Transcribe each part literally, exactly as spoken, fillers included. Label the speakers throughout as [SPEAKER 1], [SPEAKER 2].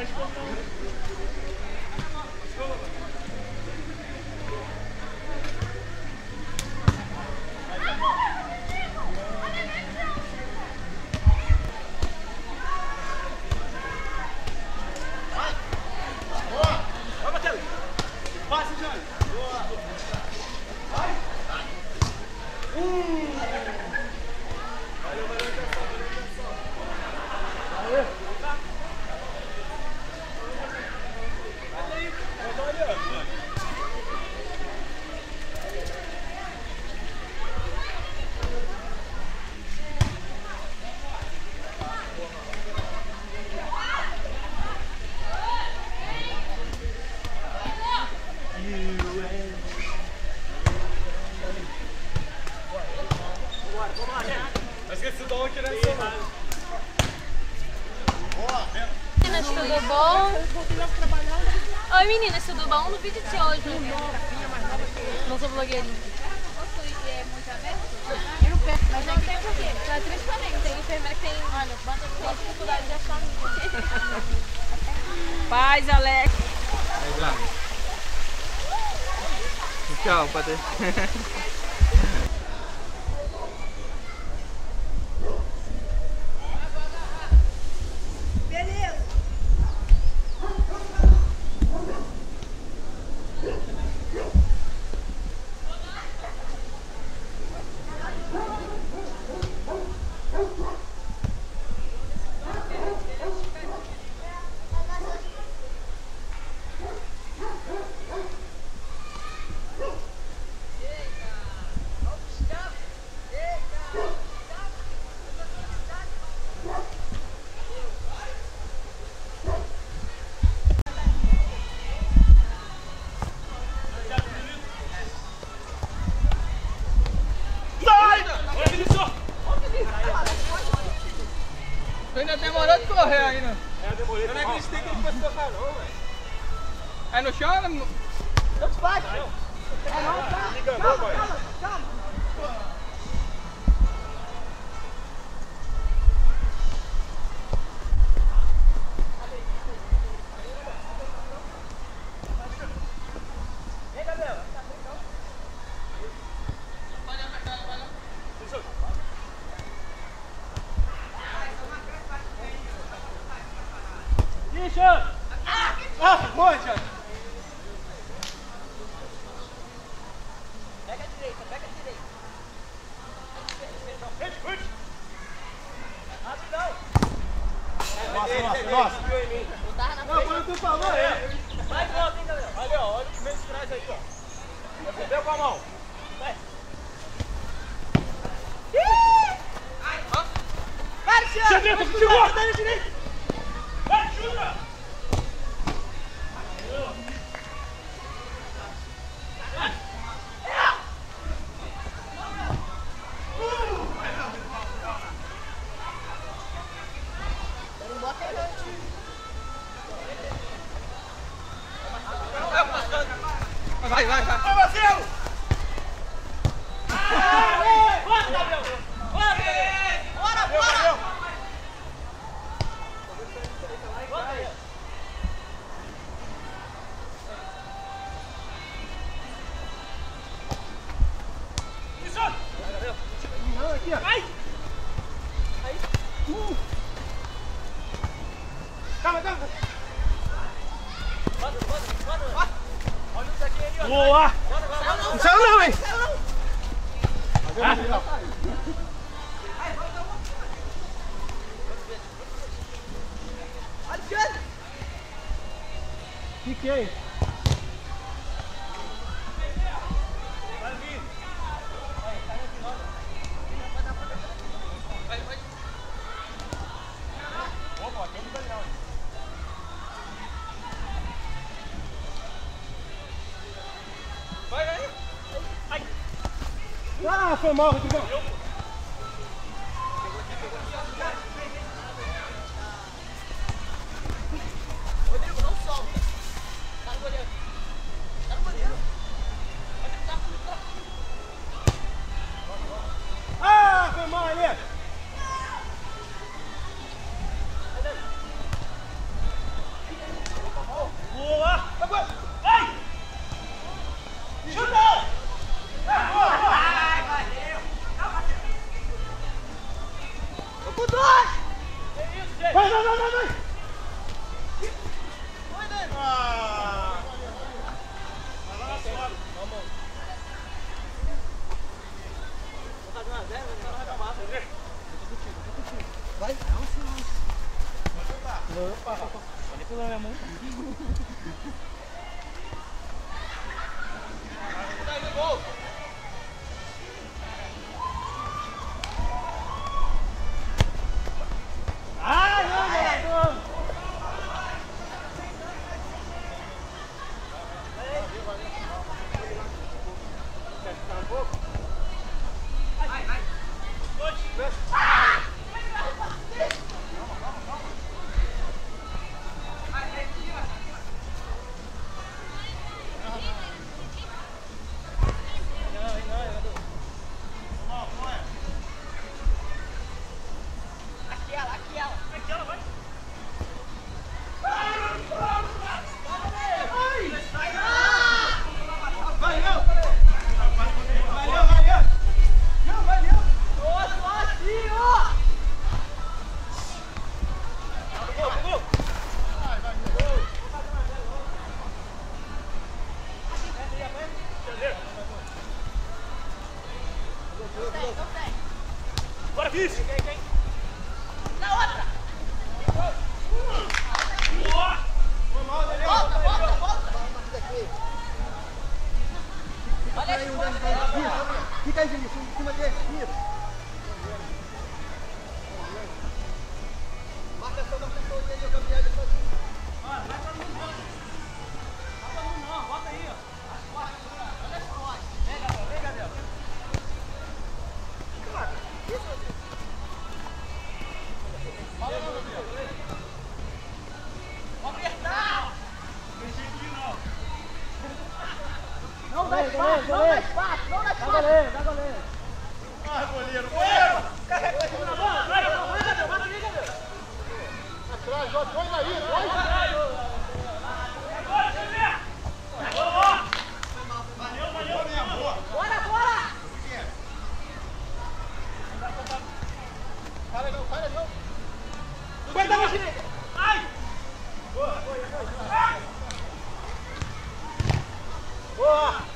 [SPEAKER 1] Meninas, tudo bom? Oi meninas, tudo bom? No vídeo de hoje, não sou blogueirinha. O suíte é muito aberto? Mas não tem porquê. Na atriz também, tem enfermeira que tem, olha, tem dificuldade de achar amigo.
[SPEAKER 2] Paz, Alex.
[SPEAKER 3] Tchau, padre. Tu ainda demorou de correr ainda.
[SPEAKER 4] É, eu demorei. Eu não acreditei que ele fosse tocar não, velho.
[SPEAKER 3] É no chão ou no...
[SPEAKER 4] Tanto faz. É não, tá. Me enganou, boy. Calma, calma. Vem, Gabriela.
[SPEAKER 3] Pode apertar, não vai não?
[SPEAKER 4] Ixi! Ah, boa, Thiago! Pega a direita, pega a direita. Frente, frente! Rapidão! Nossa, nossa, nossa! Não, quando tu falou, é! Vai de volta, hein, Gabriel? Ali, ó, olha o meio de trás aí, ó. Recebeu com a mão. Vai! Vai, Thiago! Você dentro, segura! Vai, direita! Vai, chuta!
[SPEAKER 3] Vai, vai, vai!
[SPEAKER 4] Vai, Marcelo! Bora, Gabriel! Bora, bora, bora! Isso! Não, aqui, ó. Vai! Aí! Uh. Calma, calma! Bora, bora, bora! Olha isso aqui ali, ó! Boa! Não saiu não, hein? Não saiu não! Ah. Alexandre! Que que é isso? Vai vir! Vai, vai! Opa, tem que não. Vai, vai! Ai! Ah, foi mal, Rodrigão! Rodrigo, não solta! Tá no goleiro! Tá no goleiro! Ah, foi mal ali! Vai, vai, vai, vai, vai! Ah! Vai lá na sua. Vamos. Vou fazer uma zero, mas não vai acabar. Eu tô contigo, eu tô contigo. Vai? Não, sim, não. Pode jogar. Opa. Pode pular minha mão. Vai, gol! Ah, não, jogador! Vai, vai. Bora, Vice! Na outra! Volta, volta, volta! Olha aí, fica aí, Vinícius, em cima dele. Isso. Marcação da pessoa ali, o campeão de sozinho. Vai pra mim, não. Vai pra mim, não. Bota aí, ó. Olha só. Vem, Gabriel. Vem, Gabriel. Fala, Gabriel. Vamos apertar. Não dá espaço, não dá espaço, não dá espaço. Dá goleiro, dá goleiro. Ah, goleiro, goleiro. Carrega aqui na bola. Vai, Gabriel. Vai, Gabriel. Vai ali, Gabriel. Atrás, ó. Dois aí, dois aí. Valeu, valeu. Bora, bora. Fala, não, fala, não. Vai dar uma direita. Ai. Boa, boa, boa. Boa.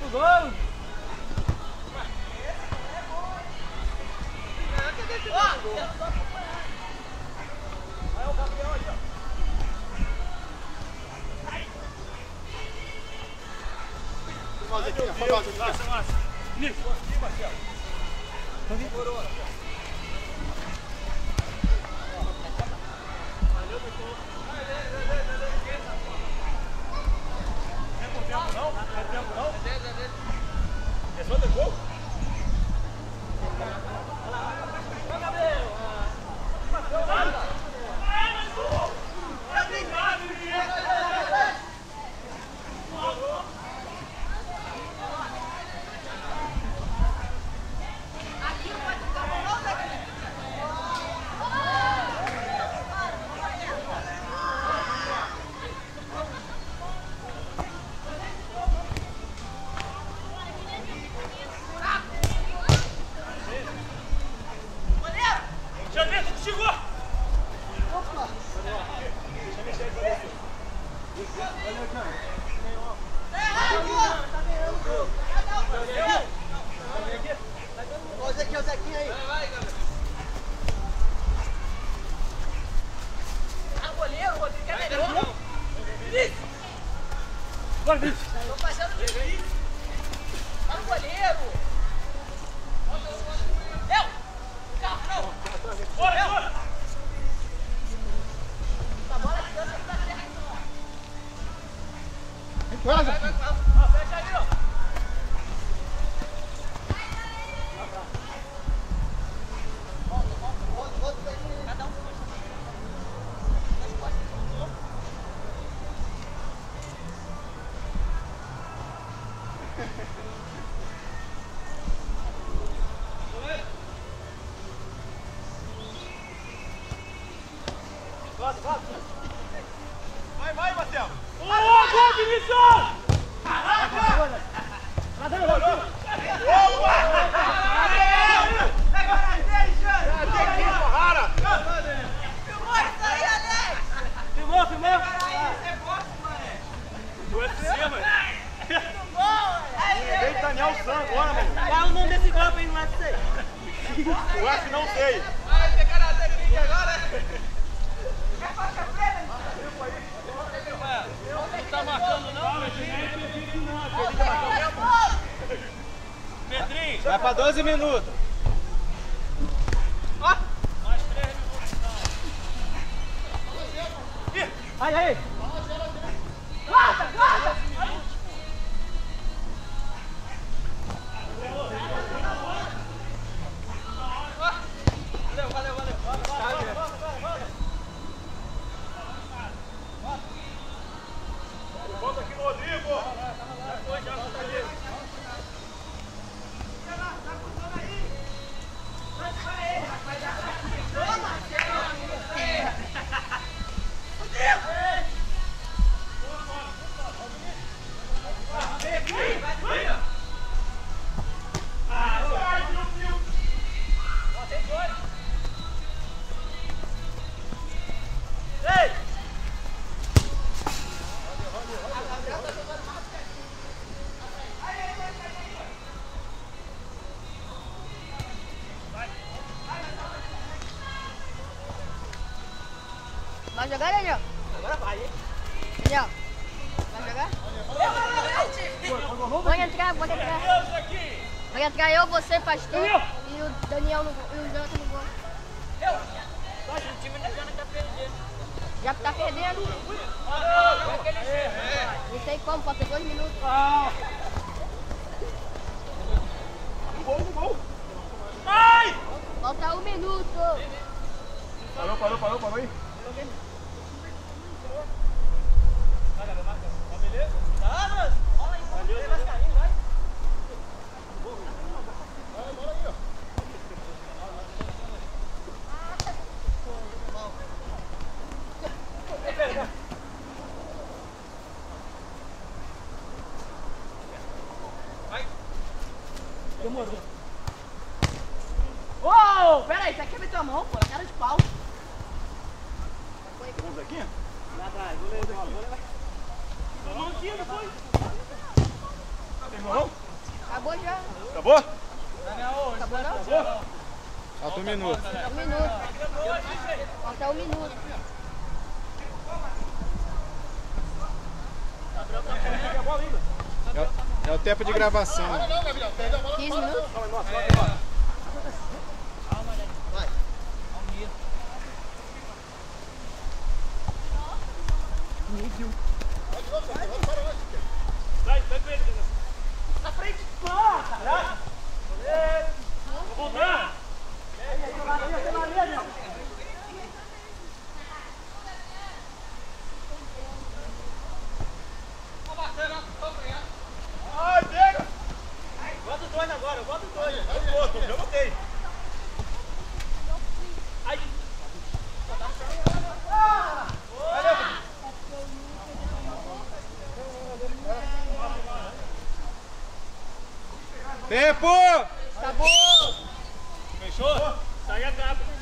[SPEAKER 3] pro gol! Vai o Gabriel aí, ó.
[SPEAKER 4] Fazer aqui, ó. Fazer aqui.
[SPEAKER 3] Massa, massa. Nico, aqui, Marcelo. Demorou. Valeu, Nico. Não é tempo, não? Não é tempo, não? É só de gol? Vai, Gabriel.
[SPEAKER 4] Olha o Zequinha, o Zequinha aí.
[SPEAKER 3] Vai, Gabriel.
[SPEAKER 2] Ah, goleiro, Rodrigo é melhor.
[SPEAKER 3] Bora, Vinícius.
[SPEAKER 2] Tô fazendo difícil. Ah, goleiro. Eu. Carro, não.
[SPEAKER 3] Bora, bora.
[SPEAKER 2] A bola de dança tá certo.
[SPEAKER 4] Vai,
[SPEAKER 3] Vai, vai, vai. Ah, fecha aí, ó. Vai, vai, Marcelo! Ô, gol, Vinícius! Filmou, filmou? U F C, mano. Vem Daniel San agora, mano.
[SPEAKER 2] Qual é o nome desse golpe aí no U F C?
[SPEAKER 3] O F não sei.
[SPEAKER 2] Vai ter karatê aqui agora?
[SPEAKER 3] Não tá marcando, não? Pedrinho. Vai pra doze minutos.
[SPEAKER 2] Ó.
[SPEAKER 3] Mais três minutos.
[SPEAKER 2] Aí, aí. Guarda, guarda.
[SPEAKER 3] Valeu, valeu, valeu. Volta aqui no Rodrigo. Já foi, já foi ali.
[SPEAKER 1] Vai jogar, Daniel?
[SPEAKER 2] Agora vai, hein?
[SPEAKER 1] Daniel, vai jogar? Pode entrar, pode entrar. Pode entrar eu, você, Pastor e o Daniel no, e o Jonathan no gol.
[SPEAKER 2] O time da Jana tá perdendo.
[SPEAKER 1] Já tá perdendo. Não sei como, falta dois minutos.
[SPEAKER 3] Gol, gol.
[SPEAKER 1] Falta um minuto.
[SPEAKER 3] Parou, parou, parou, parou aí. Tá beleza?
[SPEAKER 2] Tá, mano. Olha aí, valeu, vai cair, vai.
[SPEAKER 3] Vai, bora aí, ó. Vai.
[SPEAKER 2] Demorou. Ô, pera aí, você quer meter a mão, pô? Cara de pau.
[SPEAKER 3] Vamos aqui?
[SPEAKER 2] Lá atrás, vou levar, vou levar.
[SPEAKER 3] Não tinha, não foi? Tem mão?
[SPEAKER 1] Acabou já.
[SPEAKER 3] Acabou?
[SPEAKER 1] Acabou não?
[SPEAKER 3] Acabou?
[SPEAKER 5] Falta um minuto.
[SPEAKER 1] Um minuto. Falta um minuto.
[SPEAKER 5] É o, é o tempo de gravação.
[SPEAKER 1] quinze minutos?
[SPEAKER 3] Sai, sai com ele. Na frente. Caralho. Vou voltar. Ai, pega! Bota os dois agora, bota os dois. Eu já botei. Ai.
[SPEAKER 5] Tempo!
[SPEAKER 1] Acabou!
[SPEAKER 3] Fechou? Sai e acaba.